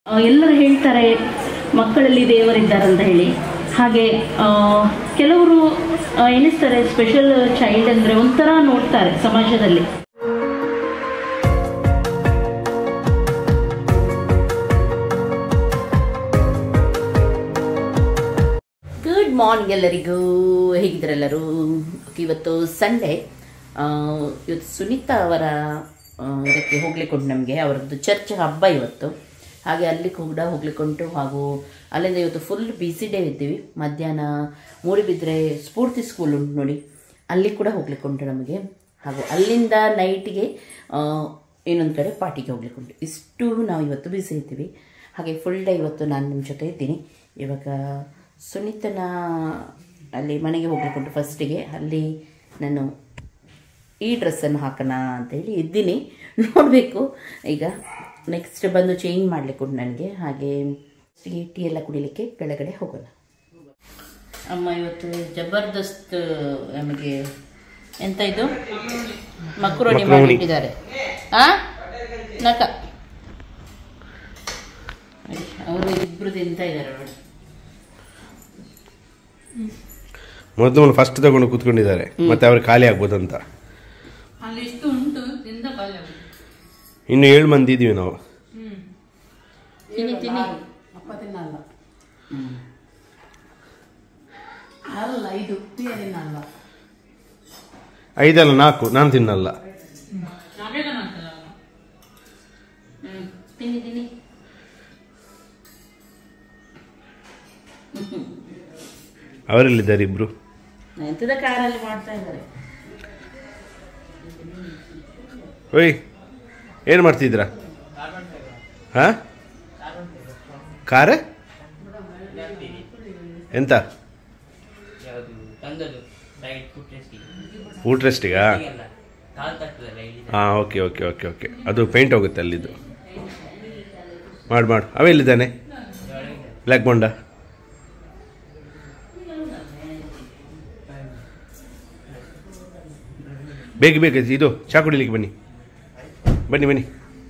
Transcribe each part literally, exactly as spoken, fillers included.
ಎಲ್ಲರೂ ಹೇಳ್ತಾರೆ ಮಕ್ಕಳಲ್ಲಿ ದೇವರಿದ್ದಾರೆ ಅಂತ ಹೇಳಿ. ಹಾಗೆ ಕೆಲವರು ಎನಿಸ್ತಾರೆ ಸ್ಪೆಷಲ್ ಚೈಲ್ಡ್ ಅಂದರೆ ಒಂಥರ ನೋಡ್ತಾರೆ ಸಮಾಜದಲ್ಲಿ. ಗುಡ್ ಮಾರ್ನಿಂಗ್ ಎಲ್ಲರಿಗೂ, ಹೇಗಿದ್ರೆಲ್ಲರೂ? ಇವತ್ತು ಸಂಡೇ. ಇವತ್ತು ಸುನೀತಾ ಅವರ ಇದಕ್ಕೆ ಹೋಗ್ಲಿಕ್ಕೆ ಉಂಟು ನಮಗೆ. ಅವರದ್ದು ಚರ್ಚ್ ಹಬ್ಬ ಇವತ್ತು, ಹಾಗೆ ಅಲ್ಲಿ ಕೂಡ ಹೋಗ್ಲಿಕ್ಕೆ ಉಂಟು. ಹಾಗೂ ಅಲ್ಲಿಂದ ಇವತ್ತು ಫುಲ್ ಬಿಸಿ ಡೇ ಇದ್ದೀವಿ. ಮಧ್ಯಾಹ್ನ ಮೂಡಿಬಿದ್ರೆ ಸ್ಫೂರ್ತಿ ಸ್ಕೂಲ್ ಉಂಟು ನೋಡಿ, ಅಲ್ಲಿ ಕೂಡ ಹೋಗ್ಲಿಕ್ಕೆ ಉಂಟು ನಮಗೆ. ಹಾಗೂ ಅಲ್ಲಿಂದ ನೈಟಿಗೆ ಇನ್ನೊಂದು ಕಡೆ ಪಾರ್ಟಿಗೆ ಹೋಗ್ಲಿಕ್ಕೆ ಉಂಟು. ಇಷ್ಟು ನಾವು ಇವತ್ತು ಬಿಸಿ ಇದ್ದೀವಿ. ಹಾಗೆ ಫುಲ್ ಡೇ ಇವತ್ತು ನಾನು ನಿಮ್ಮ ಜೊತೆ ಇದ್ದೀನಿ. ಇವಾಗ ಸುನೀತನ ಅಲ್ಲಿ ಮನೆಗೆ ಹೋಗ್ಲಿಕ್ಕೆ ಉಂಟು. ಫಸ್ಟಿಗೆ ಅಲ್ಲಿ ನಾನು ಈ ಡ್ರೆಸ್ಸನ್ನು ಹಾಕೋಣ ಅಂತೇಳಿ ಇದ್ದೀನಿ, ನೋಡಬೇಕು. ಈಗ ನೆಕ್ಸ್ಟ್ ಬಂದು ಚೇಂಜ್ ಮಾಡಲಿಕ್ಕೆ ಉಂಟು ನನಗೆ. ಹಾಗೆ ಟೀ ಎಲ್ಲ ಕುಡಿಲಿಕ್ಕೆ ಕೆಳಗಡೆ ಹೋಗೋಣ. ಅಮ್ಮ ಇವತ್ತು ಜಬರ್ದಸ್ತ್ ನಮಗೆ ಎಂತ ಇದು ಮಕ್ರೋನಿ ಮಾಡಿಟ್ಟಿದ್ದಾರೆ. ಆ ನಕ ಅವರು ಇಬ್ರು ತಿಂತ ಇದ್ದಾರೆ ನೋಡಿ. ಮೊದಲು ಫಸ್ಟ್ ತಗೊಂಡು ಕೂತ್ಕೊಂಡಿದ್ದಾರೆ, ಮತ್ತೆ ಅವ್ರು ಖಾಲಿ ಆಗ್ಬೋದಂತ. ಇನ್ನು ಏಳು ಮಂದಿ ಇದೀವಿ ನಾವು. ಐದಲ್ಲ ನಾಲ್ಕು, ನಾನು ತಿನ್ನಲ್ಲ. ಅವರೆಲ್ಲಿದ್ದಾರೆ ಇಬ್ರು? ಕಾರಲ್ಲಿ ಮಾಡ್ತಾ ಇದ್ದಾರೆ. ಓಯ್, ಏನು ಮಾಡ್ತಿದ್ದೀರಾ? ಹಾ, ಕಾರ ಎಂತ ಫುಡ್ ರೆಸ್ಟಿಗಾ? ಹಾಂ, ಓಕೆ ಓಕೆ ಓಕೆ ಓಕೆ ಅದು ಪೇಂಟ್ ಹೋಗುತ್ತೆ ಅಲ್ಲಿದ್ದು. ಮಾಡು ಮಾಡು. ಅವೆಲ್ಲಿದ್ದಾನೆ ಬ್ಲ್ಯಾಕ್ ಬೋಂಡ? ಬೇಗ ಬೇಗ ಇದು ಚಾ ಕುಡಿಲಿಕ್ಕೆ ಬನ್ನಿ ಬನ್ನಿ ಬನ್ನಿ.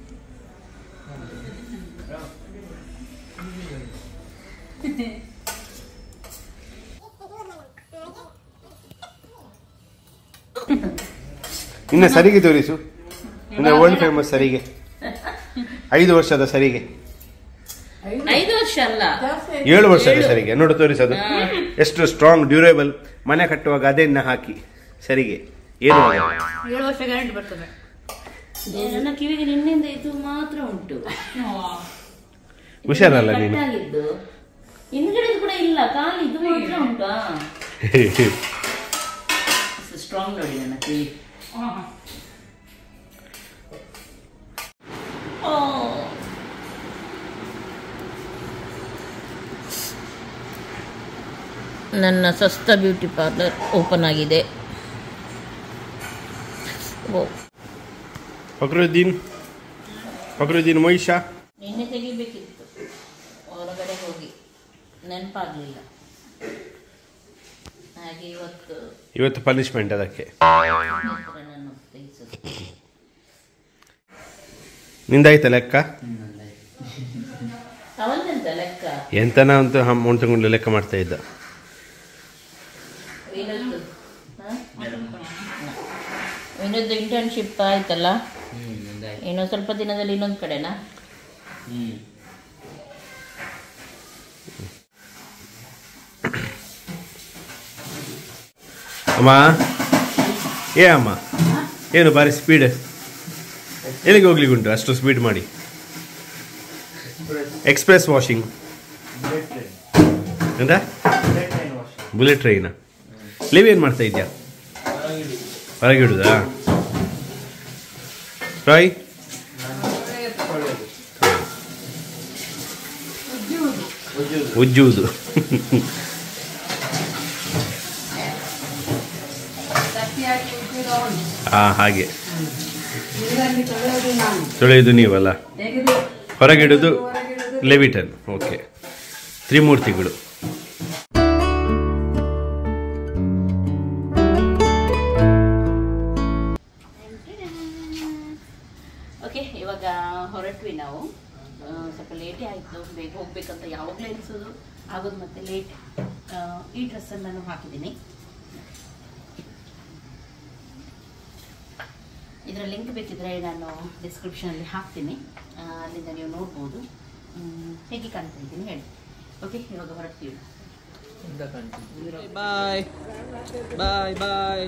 ಇನ್ನು ಸರಿಗೆ ತೋರಿಸು. ಇನ್ನು ವರ್ಲ್ಡ್ ಫೇಮಸ್ ಸರಿಗೆ, ಐದು ವರ್ಷದ ಸರಿಗೆ. ಐದು ವರ್ಷ ಅಲ್ಲ, ಏಳು ವರ್ಷದ ಸರಿಗೆ ನೋಡು, ತೋರಿಸೋದು ಎಷ್ಟು ಸ್ಟ್ರಾಂಗ್ ಡ್ಯೂರೇಬಲ್. ಮನೆ ಕಟ್ಟುವಾಗ ಅದನ್ನ ಹಾಕಿ ಸರಿಗೆ ಏನು ಏಳು ವರ್ಷ ಗ್ಯಾರಂಟಿ ಬರ್ತದೆ. ನನ್ನ ಕಿವಿಗೆ ನಿನ್ನಿಂದ ಇದು ಮಾತ್ರ ಉಂಟು. ಹುಷಾರಲ್ಲ ನೀನು? ಹಿಂದ್ಗಡೆ ಕೂಡ ಇಲ್ಲ, ಖಾಲಿ ಇದು ಮಾತ್ರ ಉಂಟು. ಸ್ಟ್ರಾಂಗ್ ನೋಡಿ ನನ್ನ ಕಿವಿ. ನನ್ನ ಸಸ್ತಾ ಬ್ಯೂಟಿ ಪಾರ್ಲರ್ ಓಪನ್ ಆಗಿದೆ. ಫಕ್ರುದ್ದೀನ್ ಫಕ್ರುದ್ದೀನ್ ಮೊಯಿಷಾ ನಿನ್ನೆ ತೆಗಿಬೇಕಿತ್ತು, ಹೊರಗಡೆ ಹೋಗಿ ನೆನಪಾಗಲಿಲ್ಲ. ಹಾಗೆ ಇವತ್ತು ಇವತ್ತು ಪನಿಷ್ಮೆಂಟ್ ಅದಕ್ಕೆ. ನಿಂದಾಯ್ತ ಲೆಕ್ಕ? ಅವನಂತ ಲೆಕ್ಕ ಎಂತನ ಅಂತ ಅಮೌಂಟ್ ತಗೊಂಡು ಲೆಕ್ಕ ಮಾಡ್ತಾ ಇದ್ದ. ಇನ್ನೊಂದು ಇಂಟರ್ನ್ಶಿಪ್ ಆಯ್ತಲ್ಲ, ಇನ್ನೊಂದು ಸ್ವಲ್ಪ ದಿನದಲ್ಲಿ ಇನ್ನೊಂದು ಕಡೆನಾ? ಅಮ್ಮ, ಏ ಅಮ್ಮ, ಏನು ಬಾರಿ ಸ್ಪೀಡ್? ಎಲ್ಲಿಗೆ ಹೋಗ್ಲಿಕ್ಕೆ ಉಂಟು ಅಷ್ಟು ಸ್ಪೀಡ್ ಮಾಡಿ? ಎಕ್ಸ್ಪ್ರೆಸ್ ವಾಷಿಂಗ್ ಎಂತ? Bullet train? ಲಿವ್ ಏನು ಮಾಡ್ತಾ ಇದ್ಯಾ? ಹೊರಗಿಡುದಾ? ರಾಯ್ ಉಜ್ಜುವುದು. ಹಾ, ಹಾಗೆ ತೊಳೆಯುವುದು ನೀವಲ್ಲ, ಹೊರಗಿಡುದು ಲೆವಿಟನ್. ಓಕೆ, ತ್ರಿಮೂರ್ತಿಗಳು. ಓಕೆ, ಇವಾಗ ಹೊರಟ್ವಿ ನಾವು. ಸ್ವಲ್ಪ ಲೇಟೇ ಆಯಿತು. ಬಂದಿದ್ದು, ಬೇಗ ಹೋಗ್ಬೇಕಂತ ಯಾವಾಗಲೂ ಅನಿಸೋದು ಆಗೋದು ಮತ್ತೆ ಲೇಟ್. ಈ ಡ್ರೆಸ್ಸನ್ನು ನಾನು ಹಾಕಿದ್ದೀನಿ. ಇದರ ಲಿಂಕ್ ಬೇಕಿದ್ರೆ ನಾನು ಡಿಸ್ಕ್ರಿಪ್ಷನಲ್ಲಿ ಹಾಕ್ತೀನಿ, ಅಲ್ಲಿಂದ ನೀವು ನೋಡ್ಬೋದು. ಹೇಗೆ ಕಾಣ್ತಾ ಇದ್ದೀನಿ ಹೇಳಿ. ಓಕೆ, ಇವಾಗ ಹೊರಡ್ತೀವಿ. ಬಾಯ್ ಬಾಯ್ ಬಾಯ್.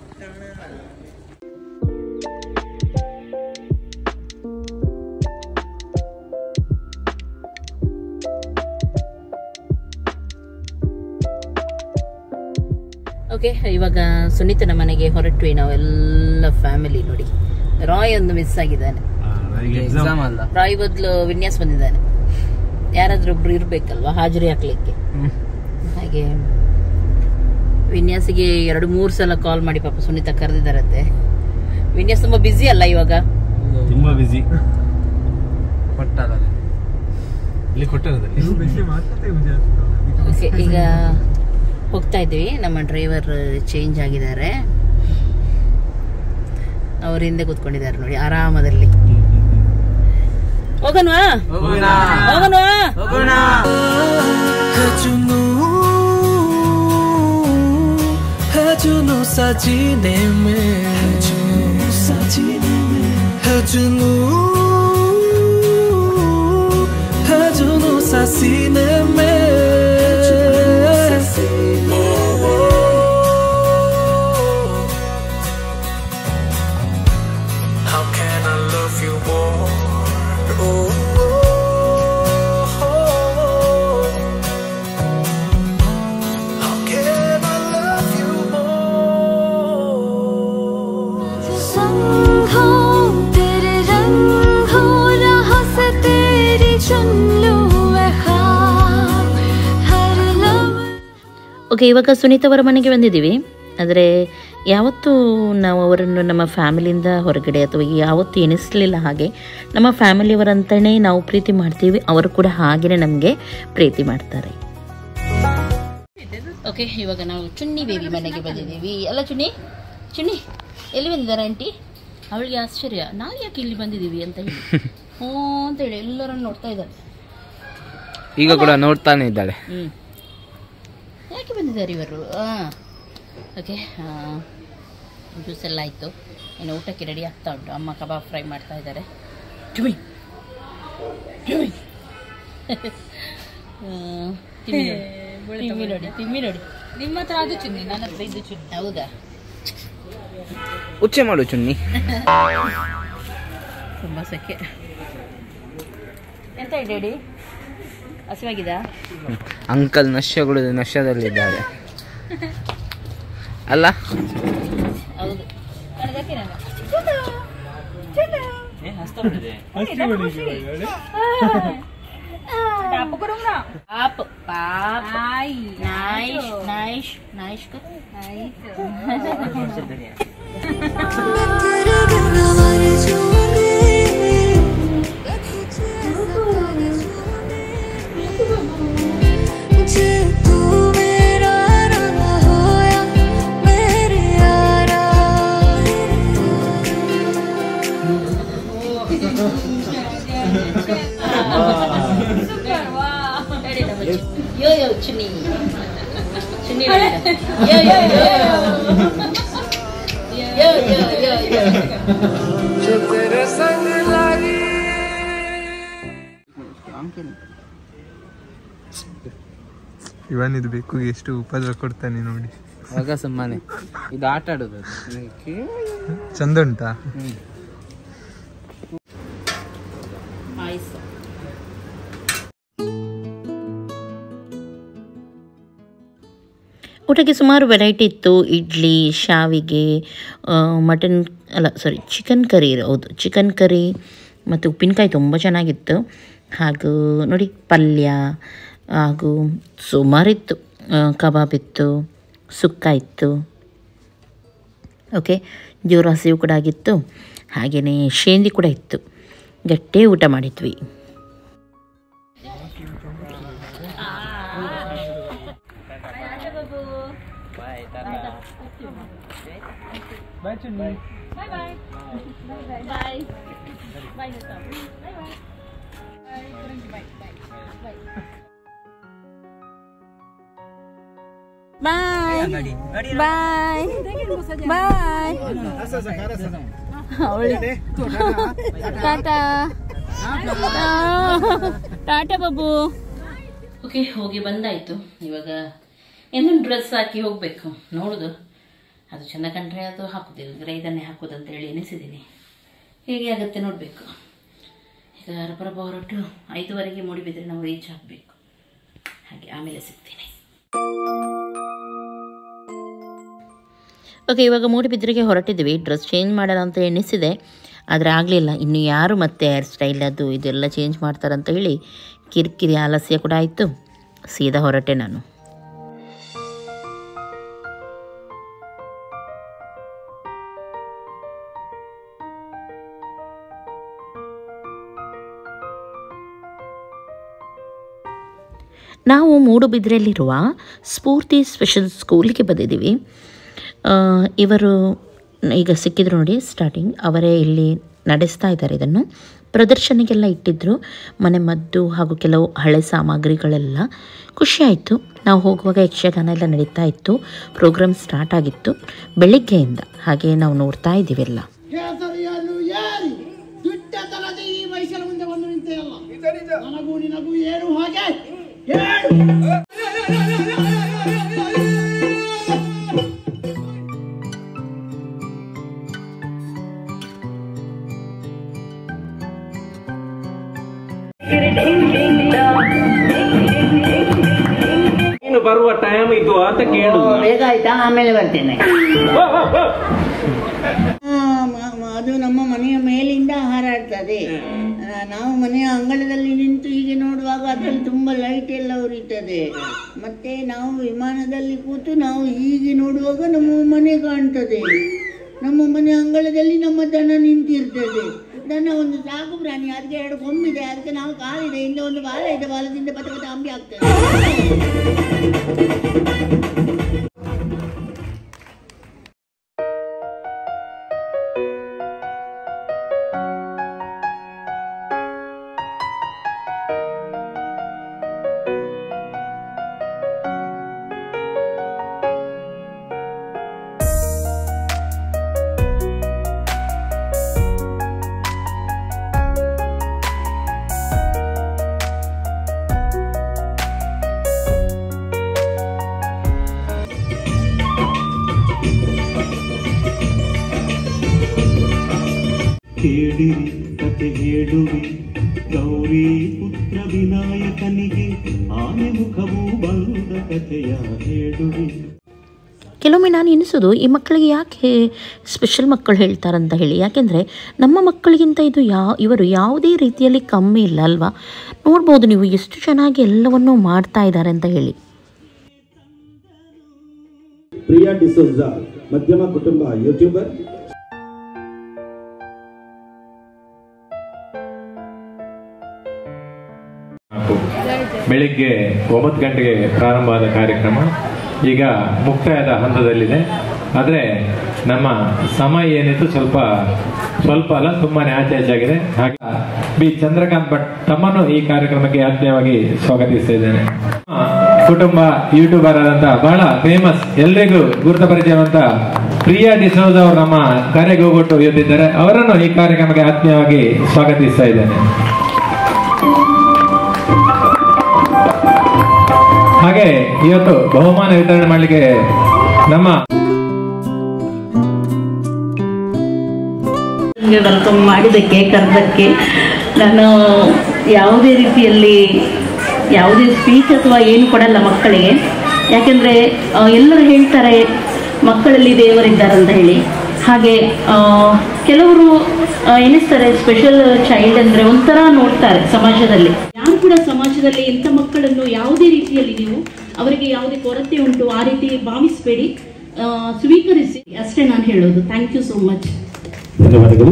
ಓಕೆ, ಇವಾಗ ಸುನೀತನ ಮನೆಗೆ ಹೊರಟ್ವಿ ನಾವೆಲ್ಲ ಫ್ಯಾಮಿಲಿ. ನೋಡಿ, ರಾಯ್ ಒಂದು ಮಿಸ್ ಆಗಿದ್ದಾನೆ. ರಾಯ್ ಬದಲು ವಿನ್ಯಾಸ್ ಬಂದಿದ್ದಾನೆ. ಯಾರಾದ್ರೂ ಒಬ್ರು ಇರ್ಬೇಕಲ್ವಾ ಹಾಜರಿ ಹಾಕ್ಲಿಕ್ಕೆ. ಹಾಗೆ ವಿನ್ಯಾಸಿಗೆ ಎರಡು ಮೂರು ಸಲ ಕಾಲ್ ಮಾಡಿ ಪಾಪ ಸುನೀತಾ ಕರೆದಿದ್ದಾರಂತೆ. ವಿನ್ಯಾಸ್ ತುಂಬಾ ಬಿಸಿ ಅಲ್ಲ ಇವಾಗ? ತುಂಬಾ ಬಿಸಿ. ಓಕೆ, ಈಗ ಹೋಗ್ತಾ ಇದ್ವಿ. ನಮ್ಮ ಡ್ರೈವರ್ ಚೇಂಜ್ ಆಗಿದ್ದಾರೆ, ಅವ್ರ ಹಿಂದೆ ಕೂತ್ಕೊಂಡಿದ್ದಾರೆ ನೋಡಿ ಆರಾಮದಲ್ಲಿ. ಹೋಗೋಣವಾ ಹೋಗೋಣವಾ 해주노 사진에 매 해주노 해주노 사진에 매 How can I love you more? Oh, how can I love you more? संग हो तेरे रंग हो रहा से तेरी चुन लूं मैं ख्वाब हर लम्हे. ಓಕೆ, ಇವಾಗ ಸುನೀತಾ ಅವರ ಮನೆಗೆ ಬಂದಿದ್ದೀವಿ. ಆದರೆ ಯಾವತ್ತೂ ನಾವು ಅವರನ್ನು ನಮ್ಮ ಫ್ಯಾಮಿಲಿಯಿಂದ ಹೊರಗಡೆ ಅಥವಾ ಯಾವತ್ತೂ ಎನಿಸಲಿಲ್ಲ. ಹಾಗೆ ನಮ್ಮ ಫ್ಯಾಮಿಲಿಯವರಂತಲೇ ನಾವು ಪ್ರೀತಿ ಮಾಡ್ತೀವಿ, ಅವರು ಕೂಡ ಹಾಗೆಯೇ ನಮಗೆ ಪ್ರೀತಿ ಮಾಡ್ತಾರೆ. ಓಕೆ, ಇವಾಗ ನಾವು ಚುನ್ನಿ ಬೇಬಿ ಮನೆಗೆ ಬಂದಿದ್ದೀವಿ. ಅಲ್ಲ ಚುನ್ನಿ, ಚುನ್ನಿ ಎಲ್ಲಿ ಬಂದಿದ್ದಾರೆ ಆಂಟಿ? ಅವಳಿಗೆ ಆಶ್ಚರ್ಯ, ನಾವು ಯಾಕೆ ಇಲ್ಲಿ ಬಂದಿದ್ದೀವಿ ಅಂತ ಹೇಳಿ ಹ್ಞೂ ಅಂತೇಳಿ ಎಲ್ಲರನ್ನು ನೋಡ್ತಾ ಇದ್ದಾರೆ. ಈಗ ಕೂಡ ನೋಡ್ತಾನೆ ಇದ್ದಾಳೆ. ಹ್ಞೂ, ಯಾಕೆ ಬಂದಿದ್ದಾರೆ ಇವರು? ಹಾಂ, ಓಕೆ, ಜ್ಯೂಸ್ ಎಲ್ಲ ಆಯಿತು. ಇನ್ನು ಊಟಕ್ಕೆ ರೆಡಿ ಆಗ್ತಾ ಉಂಟು. ಅಮ್ಮ ಕಬಾಬ್ ಫ್ರೈ ಮಾಡ್ತಾ ಇದ್ದಾರೆ. ಟುಮಿ ಟುಮಿ ತಿಮ್ಮಿ ನೋಡಿ, ತಿಮ್ಮಿ ನೋಡಿ. ನಿಮ್ಮ ಹತ್ರ ಅದು ಚುನ್ನಿ, ನನ್ನ ಹತ್ರ ಇದು ಚುನ್ನಿ. ಹೌದಾ? ಉಚ್ಚೆ ಮಾಡು ಚುನ್ನಿ. ತುಂಬ ಸೆಕೆ. ಎಂತ ಡ್ಯಾಡಿ, ಹಸಿವಾಗಿದಾ? ಅಂಕಲ್ ನಶ್ಯಗಳು ನಶ್ಯದಲ್ಲಿದ್ದಾರೆ ಅಲ್ಲ? ಹೌದು. ಪಾಪ ಪಾಪ ನೈಶ್ ನೈಶ್ ನೈಶ್ Yo yo Chunni, Chunni yo yo yo yo yo yo yo. जो तेरे संग लागी. ಇವನ್ ಇದು ಬೇಕು ಎಷ್ಟು ಉಪದ್ರ ಕೊಡ್ತಾನೆ ನೋಡಿ. ಆಗ ಸುಮ್ಮನೆ ಇದು ಆಟ ಆಡೋದು ಚಂದ ಉಂಟಾ? ಊಟಕ್ಕೆ ಸುಮಾರು ವೆರೈಟಿ ಇತ್ತು. ಇಡ್ಲಿ, ಶಾವಿಗೆ, ಮಟನ್ ಅಲ್ಲ ಸಾರಿ ಚಿಕನ್ ಕರಿ, ಹೌದು ಚಿಕನ್ ಕರಿ ಮತ್ತು ಉಪ್ಪಿನಕಾಯಿ ತುಂಬ ಚೆನ್ನಾಗಿತ್ತು. ಹಾಗೂ ನೋಡಿ ಪಲ್ಯ ಹಾಗೂ ಸುಮಾರಿತ್ತು. ಕಬಾಬ್ ಇತ್ತು, ಸುಕ್ಕ ಇತ್ತು. ಓಕೆ, ಜೋರು ಹಸಿವು ಕೂಡ ಆಗಿತ್ತು. ಹಾಗೆಯೇ ಶೇಂದಿ ಕೂಡ ಇತ್ತು. ಗಟ್ಟೆ ಊಟ ಮಾಡಿದ್ವಿ. Bye Chunni. Bye bye. Bye bye. Bye bye. Bye bye bye tata tata ಬಾಬು. ಓಕೆ, ಹೋಗಿ ಬಂದಾಯಿತು. ಇವಾಗ ಇನ್ನೊಂದು ಡ್ರೆಸ್ ಹಾಕಿ ಹೋಗಬೇಕು. ನೋಡೋದು ಅದು ಚೆಂದ ಕಂಡ್ರೆ ಅದು ಹಾಕೋದಿಲ್ಲ, ಇದನ್ನೇ ಹಾಕೋದಂತ ಹೇಳಿ ಎನಿಸಿದ್ದೀನಿ. ಹೇಗೆ ಆಗುತ್ತೆ ನೋಡಬೇಕು. ಈಗ ರಬ್ಬರಬ್ಬ ಹೊರಟು ಐದುವರೆಗೆ ಮೂಡಿಬಿದ್ರೆ ನಾವು ರೀಚ್ ಆಗಬೇಕು. ಹಾಗೆ ಆಮೇಲೆ ಸಿಗ್ತೀನಿ. ಓಕೆ, ಇವಾಗ ಮೂಡಿಬಿದ್ರೆಗೆ ಹೊರಟಿದ್ವಿ. ಡ್ರೆಸ್ ಚೇಂಜ್ ಮಾಡೋಣ ಅಂತ ಎಣಿಸಿದೆ, ಆದರೆ ಆಗಲಿಲ್ಲ. ಇನ್ನು ಯಾರು ಮತ್ತೆ ಹೇರ್ ಸ್ಟೈಲ್ ಅದು ಇದೆಲ್ಲ ಚೇಂಜ್ ಮಾಡ್ತಾರಂತ ಹೇಳಿ ಕಿರಿಕಿರಿ ಆಲಸ್ಯ ಕೂಡ ಆಯಿತು. ಸೀದಾ ಹೊರಟೆ ನಾನು. ನಾವು ಮೂಡುಬಿದ್ರೆಯಲ್ಲಿರುವ ಸ್ಫೂರ್ತಿ ಸ್ಪೆಷಲ್ ಸ್ಕೂಲಿಗೆ ಬಂದಿದ್ದೀವಿ. ಇವರು ಈಗ ಸಿಕ್ಕಿದ್ರು ನೋಡಿ, ಸ್ಟಾರ್ಟಿಂಗ್ ಅವರೇ ಇಲ್ಲಿ ನಡೆಸ್ತಾ ಇದ್ದಾರೆ. ಇದನ್ನು ಪ್ರದರ್ಶನಕ್ಕೆಲ್ಲ ಇಟ್ಟಿದ್ದರು, ಮನೆ ಮದ್ದು ಹಾಗೂ ಕೆಲವು ಹಳೆ ಸಾಮಗ್ರಿಗಳೆಲ್ಲ. ಖುಷಿಯಾಯಿತು. ನಾವು ಹೋಗುವಾಗ ಯಕ್ಷಗಾನ ಎಲ್ಲ ನಡೀತಾ ಇತ್ತು, ಪ್ರೋಗ್ರಾಮ್ ಸ್ಟಾರ್ಟ್ ಆಗಿತ್ತು ಬೆಳಿಗ್ಗೆಯಿಂದ. ಹಾಗೆ ನಾವು ನೋಡ್ತಾ ಇದ್ದೀವಿ ಎಲ್ಲ. ನೀನು ಬರುವ ಟೈಮ್ ಇದು ಅಂತ ಕೇಳು. ಬೇಗ ಆಯ್ತಾ? ಆಮೇಲೆ ಬರ್ತೇನೆ. ಅದು ನಮ್ಮ ಮನೆಯ ಮೇಲಿಂದ ಹಾರಾಡ್ತದೆ. ನಾವು ಮನೆಯ ಅಂಗಳದಲ್ಲಿ ನಿಂತು ಹೀಗೆ ನೋಡುವಾಗ ಅದರಲ್ಲಿ ತುಂಬ ಲೈಟ್ ಎಲ್ಲ ಉರಿತದೆ. ಮತ್ತೆ ನಾವು ವಿಮಾನದಲ್ಲಿ ಕೂತು ನಾವು ಹೀಗೆ ನೋಡುವಾಗ ನಮ್ಮ ಮನೆ ಕಾಣ್ತದೆ. ನಮ್ಮ ಮನೆ ಅಂಗಳದಲ್ಲಿ ನಮ್ಮ ದನ ನಿಂತಿರ್ತದೆ. ದನ ಒಂದು ಸಾಕು ಪ್ರಾಣಿ, ಅದಕ್ಕೆ ಎರಡು ಕೊಂಬಿದೆ, ಅದಕ್ಕೆ ನಾವು ಕಾಲಿದೆ, ಹಿಂದೆ ಒಂದು ಬಾಲ ಇದೆ, ಬಾಲದಿಂದ ಪತ ಪತ ಅಂಬಿ ಆಗ್ತದೆ. ಕೇಳಿರಿ ಕತೆ ಹೇಳುವಿ ಗೌರಿ ಪುತ್ರ ವಿನಾಯಕನಿಗೆ ಆನೆ ಮುಖವು ಬಂದ ಕಥೆಯ ಹೇಳುವಿ. ಕೆಲವೊಮ್ಮೆ ನಾನು ಎನಿಸೋದು, ಈ ಮಕ್ಕಳಿಗೆ ಯಾಕೆ ಸ್ಪೆಷಲ್ ಮಕ್ಕಳು ಹೇಳ್ತಾರಂತ ಹೇಳಿ. ಯಾಕೆಂದರೆ ನಮ್ಮ ಮಕ್ಕಳಿಗಿಂತ ಇದು ಯಾ ಇವರು ಯಾವುದೇ ರೀತಿಯಲ್ಲಿ ಕಮ್ಮಿ ಇಲ್ಲ ಅಲ್ವಾ. ನೋಡ್ಬೋದು ನೀವು ಎಷ್ಟು ಚೆನ್ನಾಗಿ ಎಲ್ಲವನ್ನೂ ಮಾಡ್ತಾ ಇದ್ದಾರೆ ಅಂತ ಹೇಳಿ. ಪ್ರಿಯಾ ಡಿಸೋಜ ಮಧ್ಯಮ ಕುಟುಂಬ ಯೂಟ್ಯೂಬರ್. ಬೆಳಿಗ್ಗೆ ಒಂಬತ್ತು ಗಂಟೆಗೆ ಪ್ರಾರಂಭವಾದ ಕಾರ್ಯಕ್ರಮ ಈಗ ಮುಕ್ತಾಯದ ಹಂತದಲ್ಲಿದೆ. ಆದರೆ ನಮ್ಮ ಸಮಯ ಏನಿತ್ತು ಸ್ವಲ್ಪ ಸ್ವಲ್ಪ ಅಲ್ಲ ತುಂಬಾನೇ ಆಚೆ ಆಚಾಗಿದೆ. ಹಾಗೆ ಬಿ ಚಂದ್ರಕಾಂತ್ ಭಟ್ ತಮ್ಮನ್ನು ಈ ಕಾರ್ಯಕ್ರಮಕ್ಕೆ ಆತ್ಮೀಯವಾಗಿ ಸ್ವಾಗತಿಸ್ತಾ ಇದ್ದೇನೆ. ಕುಟುಂಬ ಯೂಟ್ಯೂಬರ್ ಆದಂತಹ ಬಹಳ ಫೇಮಸ್, ಎಲ್ರಿಗೂ ಗುರುತ ಪರಿಚಯವಂತ ಪ್ರಿಯಾ ಡಿಸೋಜ ಅವರು ನಮ್ಮ ಕಾರ್ಯಕ್ಕೆ ಹೋಗ್ಬಿಟ್ಟು ಇವತ್ತಿದ್ದಾರೆ. ಅವರನ್ನು ಈ ಕಾರ್ಯಕ್ರಮಕ್ಕೆ ಆತ್ಮೀಯವಾಗಿ ಸ್ವಾಗತಿಸ್ತಾ ಇದ್ದೇನೆ. ಹಾಗೆ ಇವತ್ತು ಬಹುಮಾನ ವಿತರಣೆ ಮಾಡಲಿಕ್ಕೆ ನಮ್ಮ ವೆಲ್ಕಮ್ ಮಾಡಿದ್ದಕ್ಕೆ, ಕರೆದಕ್ಕೆ ನಾನು ಯಾವುದೇ ರೀತಿಯಲ್ಲಿ ಯಾವುದೇ ಸ್ಪೀಚ್ ಅಥವಾ ಏನು ಕೊಡಲ್ಲ ಮಕ್ಕಳಿಗೆ. ಯಾಕೆಂದರೆ ಎಲ್ಲರೂ ಹೇಳ್ತಾರೆ ಮಕ್ಕಳಲ್ಲಿ ದೇವರಿದ್ದಾರೆ ಅಂತ ಹೇಳಿ. ಹಾಗೆ ಕೆಲವರು ಎನಿಸ್ತಾರೆ ಸ್ಪೆಷಲ್ ಚೈಲ್ಡ್ ಅಂದರೆ ಒಂಥರ ನೋಡ್ತಾರೆ ಸಮಾಜದಲ್ಲಿ. ಯಾರು ಕೂಡ ಸಮಾಜದಲ್ಲಿ ಇಂಥ ಮಕ್ಕಳನ್ನು ಯಾವುದೇ ರೀತಿಯಲ್ಲಿ ನೀವು ಅವರಿಗೆ ಯಾವುದೇ ಕೊರತೆ ಉಂಟು ಆ ರೀತಿ ಭಾವಿಸಬೇಡಿ, ಸ್ವೀಕರಿಸಿ ಅಷ್ಟೇ ನಾನು ಹೇಳೋದು. Thank you so much. ಧನ್ಯವಾದಗಳು.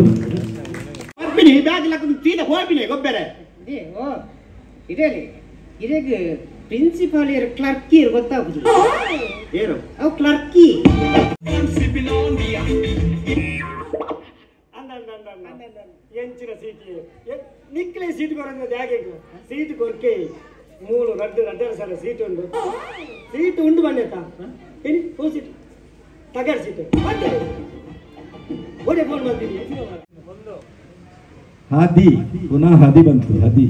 ಇದಕ್ಕೆ ಪ್ರಿನ್ಸಿಪಾಲ್ ಇರೋ ಕ್ಲರ್ಕಿ ಗೊತ್ತಾಗುದಿಲ್ಲ. ಏನು ಅವು ಕ್ಲರ್ಕಿ ಎಂಚಿನ ಸೀಟಿ ನಿಕ್ಲೆ ಸೀಟ್ ಕೊರೊಂದು ಹೇಗೆ ಸೀಟ್ ಕೊರ್ಕೆ ಮೂಲು ರಡ್ಡು ರಡ್ಡರ ಸಲ ಸೀಟ್ ಉಂಟು ಸೀಟ್ ಉಂಟು ಬಂದೆತ್ತ ಏನು ಹೂ ಸೀಟ್ ತಗರ್ ಸೀಟ್ ಓಡೆ ಫೋನ್ ಮಾಡ್ತೀನಿ ಹಾದಿ ಪುನಃ ಹದಿ ಬಂತು ಹದಿ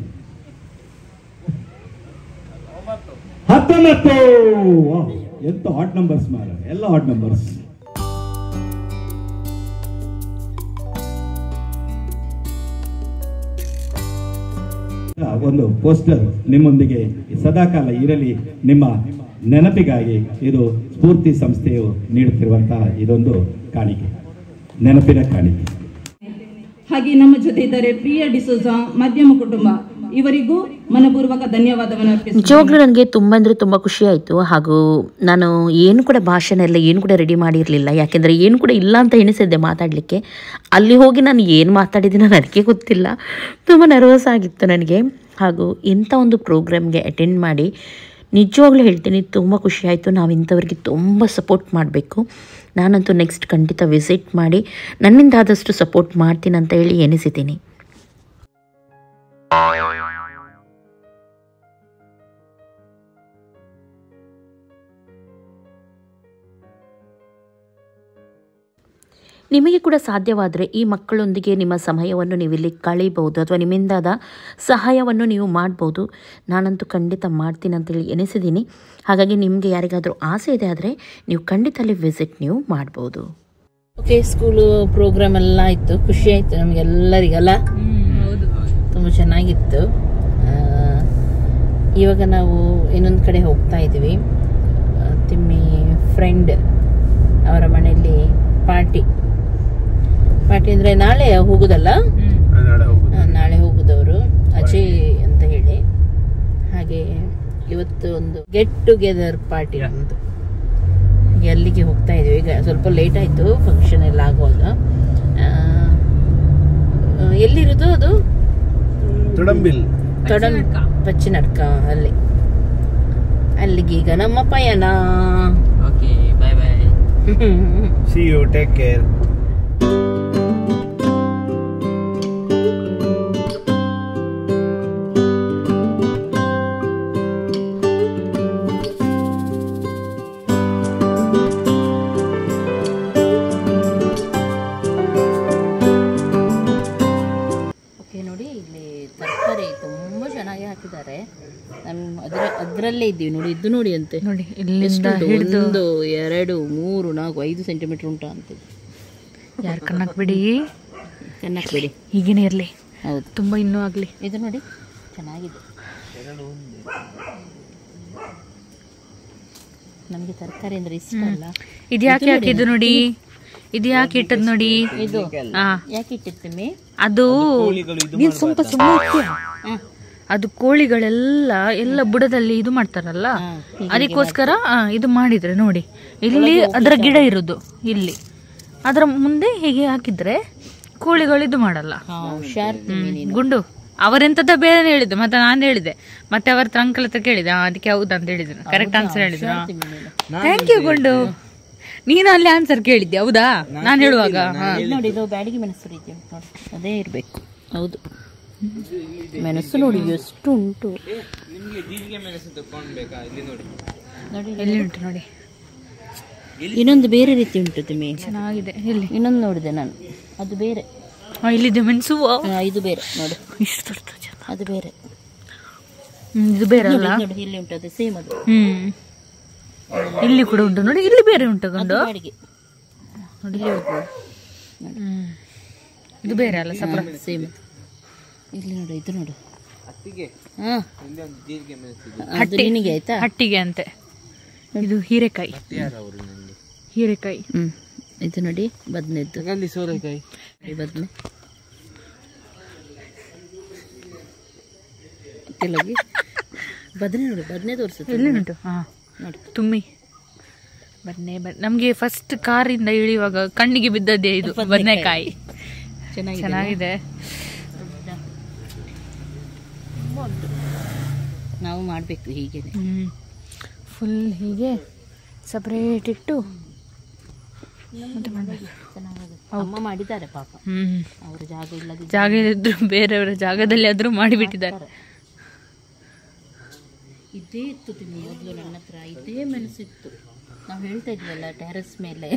ಹತ್ತೊಂಬತ್ತು ಎಂತ ಹಾಟ್ ನಂಬರ್ಸ್ ಮಾರ ಎಲ್ಲ ಹಾಟ್ ನಂಬರ್ಸ್. ಒಂದು ಪೋಸ್ಟರ್ ನಿಮ್ಮೊಂದಿಗೆ ಸದಾಕಾಲ ಇರಲಿ ನಿಮ್ಮ ನೆನಪಿಗಾಗಿ ಇದು ಸ್ಫೂರ್ತಿ ಸಂಸ್ಥೆಯು ನೀಡುತ್ತಿರುವಂತಹ ಇದೊಂದು ಕಾಣಿಕೆ, ನೆನಪಿನ ಕಾಣಿಕೆ. ಹಾಗೆ ನಮ್ಮ ಜೊತೆ ಇದ್ದಾರೆ ಪ್ರಿಯಾ ಡಿಸೋಜಾ ಮಧ್ಯಮ ಕುಟುಂಬ, ಇವರಿಗೂ ಮನಪೂರ್ವಕ ಧನ್ಯವಾದವನ್ನು ಅರ್ಪಿಸುತ್ತೇನೆ. ನಿಜವಾಗ್ಲೂ ನನಗೆ ತುಂಬ ಅಂದರೆ ತುಂಬ ಖುಷಿ ಆಯಿತು. ಹಾಗೂ ನಾನು ಏನು ಕೂಡ ಭಾಷಣ ಎಲ್ಲ ಏನು ಕೂಡ ರೆಡಿ ಮಾಡಿರಲಿಲ್ಲ, ಯಾಕೆಂದರೆ ಏನು ಕೂಡ ಇಲ್ಲ ಅಂತ ಎಣಿಸಿದ್ದೆ ಮಾತಾಡಲಿಕ್ಕೆ. ಅಲ್ಲಿ ಹೋಗಿ ನಾನು ಏನು ಮಾತಾಡಿದ್ದೀನೋ ನನಗೆ ಗೊತ್ತಿಲ್ಲ, ತುಂಬ ನರ್ವಸ್ ಆಗಿತ್ತು ನನಗೆ. ಹಾಗೂ ಇಂಥ ಒಂದು ಪ್ರೋಗ್ರಾಮ್ಗೆ ಅಟೆಂಡ್ ಮಾಡಿ ನಿಜವಾಗ್ಲೂ ಹೇಳ್ತೀನಿ ತುಂಬ ಖುಷಿ ಆಯಿತು. ನಾವು ಇಂಥವ್ರಿಗೆ ತುಂಬ ಸಪೋರ್ಟ್ ಮಾಡಬೇಕು. ನಾನಂತೂ ನೆಕ್ಸ್ಟ್ ಖಂಡಿತ ವಿಸಿಟ್ ಮಾಡಿ ನನ್ನಿಂದ ಆದಷ್ಟು ಸಪೋರ್ಟ್ ಮಾಡ್ತೀನಿ ಅಂತ ಹೇಳಿ ಎನಿಸಿದ್ದೀನಿ. ನಿಮಗೆ ಕೂಡ ಸಾಧ್ಯವಾದರೆ ಈ ಮಕ್ಕಳೊಂದಿಗೆ ನಿಮ್ಮ ಸಮಯವನ್ನು ನೀವು ಇಲ್ಲಿ ಕಳೀಬಹುದು, ಅಥವಾ ನಿಮ್ಮಿಂದಾದ ಸಹಾಯವನ್ನು ನೀವು ಮಾಡ್ಬೋದು. ನಾನಂತೂ ಖಂಡಿತ ಮಾಡ್ತೀನಿ ಅಂತೇಳಿ ಎನಿಸಿದ್ದೀನಿ. ಹಾಗಾಗಿ ನಿಮಗೆ ಯಾರಿಗಾದರೂ ಆಸೆ ಇದೆ ಆದರೆ ನೀವು ಖಂಡಿತ ಅಲ್ಲಿ ವಿಸಿಟ್ ನೀವು ಮಾಡ್ಬೋದು. ಓಕೆ, ಸ್ಕೂಲು ಪ್ರೋಗ್ರಾಮ್ ಎಲ್ಲ ಆಯಿತು, ಖುಷಿ ಆಯಿತು ನಮಗೆಲ್ಲರಿಗಲ್ಲ, ತುಂಬ ಚೆನ್ನಾಗಿತ್ತು. ಇವಾಗ ನಾವು ಇನ್ನೊಂದು ಕಡೆ ಹೋಗ್ತಾ ಇದ್ದೀವಿ. ತಿಮ್ಮಿ ಫ್ರೆಂಡ್ ಅವರ ಮನೆಯಲ್ಲಿ ಪಾರ್ಟಿ ಪಾರ್ಟಿ ಅಂದರೆ ನಾಳೆ ಹೋಗುದಲ್ಲ, ನಾಳೆ ಹೋಗುದವರು ಅಜಯ್ ಅಂತ ಹೇಳಿ. ಹಾಗೆ ಇವತ್ತು ಒಂದು ಗೆಟ್ ಟುಗೆದರ್ ಪಾರ್ಟಿ ಒಂದು, ಅಲ್ಲಿಗೆ ಹೋಗ್ತಾ ಇದೀವಿ. ಈಗ ಸ್ವಲ್ಪ ಲೇಟ್ ಆಯಿತು ಫಂಕ್ಷನ್ ಎಲ್ಲ ಆಗುವಾಗ. ಎಲ್ಲಿರೋದು ಅದು? ತೊಡಂಬಿಲ್ ತೊಡಂ ಪಚ್ಚಿನಡ್ಕ ಅಲ್ಲಿ. ಅಲ್ಲಿಗೆ ಈಗ ನಮ್ಮ ಪಯಣ. Okay, bye bye. See you, take care. ಅದರಲ್ಲೇ ಇದ್ದೀವಿ ನೋಡಿ, ಇದು ನೋಡಿ ಅಂತೆ ನೋಡಿ, ಇಲ್ಲಿಂದ ಹಿಡಿದು ಒಂದು ಎರಡು ಮೂರು ನಾಲ್ಕು ಐದು ಸೆಂಟಿಮೀಟರ್ ಉಂಟಾ ಅಂತ. ಯಾರು ಕಣ್ಣಕ್ ಬಿಡಿ, ಕಣ್ಣಕ್ ಬಿಡಿ, ಹೀಗೇನೆ ಇರಲಿ. ಹೌದು, ತುಂಬ ಇನ್ನೂ ಆಗಲಿ. ಇದು ನೋಡಿ ಚೆನ್ನಾಗಿದೆ. ನಮಗೆ ತರಕಾರಿ ಅಂದ್ರೆ ಇಷ್ಟ ಅಲ್ಲ. ಇದು ಯಾಕೆ ಹಾಕಿದ್ದು ನೋಡಿ, ಇದು ಯಾಕೆ ಇಟ್ಟದ್ ನೋಡಿ, ಇದು ಯಾಕೆ ಇಟ್ಟಿರ್ತೀನಿ ಅದು ನೀನ್ ಸ್ವಲ್ಪ ಸುಮ್ಮನೆ, ಅದು ಕೋಳಿಗಳೆಲ್ಲ ಎಲ್ಲ ಬುಡದಲ್ಲಿ ಇದು ಮಾಡ್ತಾರಲ್ಲ, ಅದಕ್ಕೋಸ್ಕರ ಇದು ಮಾಡಿದ್ರೆ ನೋಡಿ, ಇಲ್ಲಿ ಅದರ ಗಿಡ ಇರುದು ಇಲ್ಲಿ, ಅದರ ಮುಂದೆ ಹೀಗೆ ಹಾಕಿದ್ರೆ ಕೋಳಿಗಳು ಇದು ಮಾಡಲ್ಲ. ಗುಂಡು ಅವರೆಂತದ ಬೇರೆ ಹೇಳಿದ್ದು, ಮತ್ತೆ ನಾನು ಹೇಳಿದೆ, ಮತ್ತೆ ಅವರ ಅಂಕಲ್ ಹತ್ರ ಕೇಳಿದೆ, ಅದಕ್ಕೆ ಹೌದು ಅಂತ ಹೇಳಿದ್ರು, ಕರೆಕ್ಟ್ ಆನ್ಸರ್ ಹೇಳಿದ್ರು. ಥ್ಯಾಂಕ್ ಯು ಗುಂಡು, ನೀನು ಅಲ್ಲಿ ಆನ್ಸರ್ ಕೇಳಿದ್ದೆ ಹೌದಾ ನಾನು ಹೇಳುವಾಗ. ನೋಡಿ ಇದು ಬ್ಯಾಡಿಗೆ ಮೆಣಸು ರೀತಿ ನೋಡಿ, ಅದೇ ಇರಬೇಕು. ಹೌದು, ಮೆಣಸು ನೋಡಿ ಎಷ್ಟು ಉಂಟು. ಎಲ್ಲಿ ಉಂಟು ನೋಡಿ, ಇನ್ನೊಂದು ಬೇರೆ ರೀತಿ ಉಂಟು ತಿಮ್ಮಿ, ಚೆನ್ನಾಗಿದೆ. ಎಲ್ಲಿ ಇನ್ನೊಂದು ನೋಡಿದೆ ನಾನು, ಅದು ಬೇರೆ. ಇಲ್ಲಿದೆ ಮೆಣಸು, ಇದು ಬೇರೆ ನೋಡಿ, ಇಷ್ಟು ಅದು ಬೇರೆ, ಇದು ಬೇರೆ ಅಲ್ಲ. ನೋಡಿ ಇಲ್ಲಿ ಉಂಟು, ಅದು ಸೇಮ್ ಅದು. ಹ್ಮ್, ಇಲ್ಲಿ ಕೂಡ ಉಂಟು ನೋಡಿ, ಇಲ್ಲಿ ಬೇರೆ ಉಂಟು ಗಂಡು ನೋಡಿ, ಇದು ಬೇರೆ ಅಲ್ಲ, ಸಪ್ರ ಸೇಮ್. ಇಲ್ಲಿ ನೋಡು, ಇದು ನೋಡು, ಹಟ್ಟಿಗೆ ಆಯ್ತಾ, ಹಟ್ಟಿಗೆ ಅಂತೆ. ಇದು ಹೀರೆಕಾಯಿ, ಹೀರೆಕಾಯಿ. ಹ್ಮ್, ಇದು ನೋಡಿ ಬದನೆದ್ದು, ಅಲ್ಲಿ ಸೋರೆಕಾಯಿ, ಬದನೆ ಕೆಲಗಿ ಬದನೆ ನೋಡಿ, ಬದನೆ ತೋರಿಸುತ್ತೆ. ಎಲ್ಲಿ ಉಂಟು? ಹಾ ನೋಡಿ, ತುಮ್ಮಿ ಬದನೆ. ನಮ್ಗೆ ಫಸ್ಟ್ ಕಾರಿಂದ ಇಳಿಯುವಾಗ ಕಣ್ಣಿಗೆ ಬಿದ್ದದ್ದೇ ಇದು ಬದನೆಕಾಯಿ. ಚೆನ್ನಾಗಿದೆ. ನಾವು ಮಾಡಬೇಕು ಹೀಗೆ, ಫುಲ್ ಹೀಗೆ ಸಪ್ರೇಟ್ ಇಟ್ಟು ಮತ್ತೆ ಮಾಡಬೇಕು. ಚೆನ್ನಾಗುತ್ತೆ. ಅಮ್ಮ ಮಾಡಿದ್ದಾರೆ ಪಾಪ. ಹ್ಮ್ ಅವ್ರ ಜಾಗ ಇಲ್ಲದ ಜಾಗ ಇದ್ರು ಬೇರೆಯವರ ಜಾಗದಲ್ಲಿ ಆದ್ರೂ ಮಾಡಿಬಿಟ್ಟಿದ್ದಾರೆ. ಇದೇ ಇತ್ತು ತಿನ್ನು ಮೊದಲು ನನ್ನ ಹತ್ರ ಇದೇ ಮೆಣಸಿತ್ತು. ನಾವು ಹೇಳ್ತಾ ಇದ್ವಲ್ಲ ಟೆರೆಸ್ ಮೇಲೆ.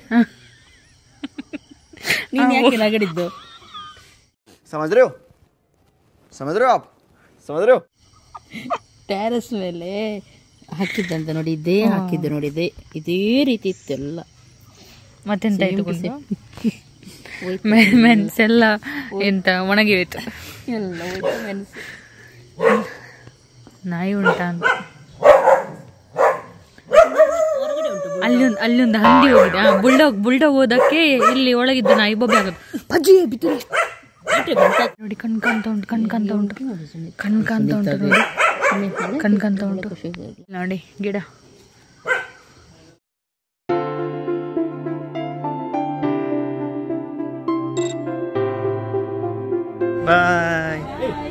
ನೀನ್ ಯಾಕೆ ನಗಡಿದ್ದು? समझ रहे हो समझ रहे हो आप समझ रहे हो ಟೆರೆಸ್ ಮೇಲೆ ಹಾಕಿದ್ದಂತ ನೋಡಿ, ಇದೇ ಹಾಕಿದ್ದು ನೋಡಿ, ಇದೇ ಇದೇ ರೀತಿ ಇತ್ತು ಎಲ್ಲ. ಮತ್ತೆಂತ ಆಯ್ತು ಮೆಣಸೆಲ್ಲ ಎಂತ ಒಣಗಿ ಹೋಯ್ತು ಎಲ್ಲ ಹೋಯ್ತು ಮೆಣಸು. ನಾಯಿ ಉಂಟಾ ಅಂತ ಅಲ್ಲೊಂದು ಅಲ್ಲೊಂದು ಹಂದಿ ಹೋಗಿದೆ. ಬುಲ್ಡಾಗ್ ಬುಲ್ಡಾಗ್ ಹೋದಕ್ಕೆ ಇಲ್ಲಿ ಒಳಗಿದ್ದು ನಾಯಿ ಬೊಬ್ಬೆ ಆಗೋದು. ಪಜ್ಜಿ ಬಿದ್ದು ನೋಡಿ ಕಣ್ಕಂತ ಉಂಟು ಕಣ್ಕಂತ ಉಂಟು ಕಣ್ಕಂತ ಉಂಟು ನೋಡಿ ಕಣ್ಕಂತ ಉಂಟು ನೋಡಿ ಗಿಡ. ಬಾಯ್.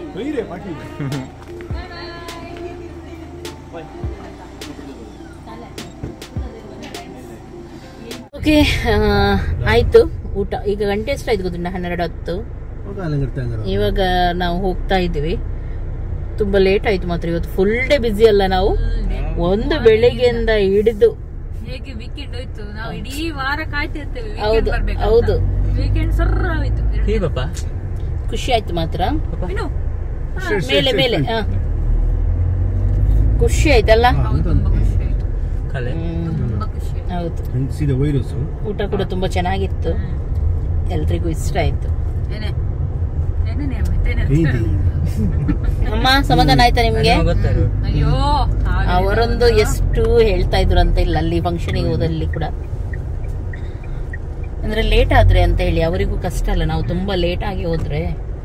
ಓಕೆ ಆಯ್ತು ಊಟ. ಈಗ ಗಂಟೆ ಎಷ್ಟು ಆಯ್ತು ಗೊತ್ತಿಲ್ಲ, ಹನ್ನೆರಡು ಹತ್ತು. ಇವಾಗ ನಾವು ಹೋಗ್ತಾ ಇದ್ವಿ. ತುಂಬಾ ಲೇಟ್ ಆಯ್ತು ಮಾತ್ರ. ಇವತ್ತು ಫುಲ್ ಡೇ ಬಿಸಿ ಅಲ್ಲ ನಾವು, ಒಂದು ಬೆಳಿಗ್ಗೆಯಿಂದ ಹಿಡಿದು ಹೇಗೆ ವೀಕೆಂಡ್ ಹೋಯ್ತು. ನಾವು ಇಡೀ ವಾರ ಕಾಯ್ತಿರ್ತೇವೆ. ಹೌದು ಹೌದು ವೀಕೆಂಡ್ ಸರ್ರ ಹೋಯ್ತು. ಖುಷಿ ಆಯ್ತು ಮಾತ್ರ. ಮೇಲೆ ಮೇಲೆ ಹ ಖುಷಿ ಆಯ್ತಲ್ಲ. ಹೌದು ಊಟ ಕೂಡ ತುಂಬಾ ಚೆನ್ನಾಗಿತ್ತು, ಎಲ್ರಿಗೂ ಇಷ್ಟ ಆಯ್ತು. ಅಮ್ಮ ಸಮಾಧಾನ ಆಯ್ತಾ ನಿಮ್ಗೆ? ಅವರೊಂದು ಎಷ್ಟು ಹೇಳ್ತಾ ಇದ್ರು ಅಂತ ಇಲ್ಲ ಅಲ್ಲಿ ಫಂಕ್ಷನಿಗೆ ಹೋದಲ್ಲಿ ಕೂಡ, ಅಂದ್ರೆ ಲೇಟ್ ಆದ್ರೆ ಅಂತ ಹೇಳಿ ಅವರಿಗೂ ಕಷ್ಟ ಅಲ್ಲ. ನಾವು ತುಂಬಾ ಲೇಟ್ ಆಗಿ ಹೋದ್ರೆ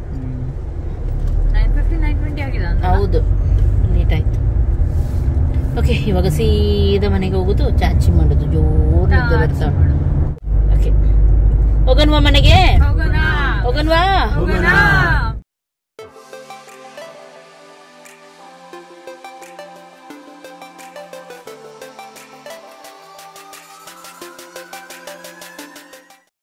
ಹೌದು ಲೇಟ್ ಆಯ್ತು. ಓಕೆ ಇವಾಗ ಸೀದಾ ಮನೆಗೆ ಹೋಗುದು, ಚಾಚಿ ಮಾಡುದು, ಜೋರ್ ನಿದ್ದೆ ಬರ್ತಾ. ಓಕೆ ಹೋಗನ್ವಾ ಮನೆಗೆ? ಹೋಗನ್ವಾ?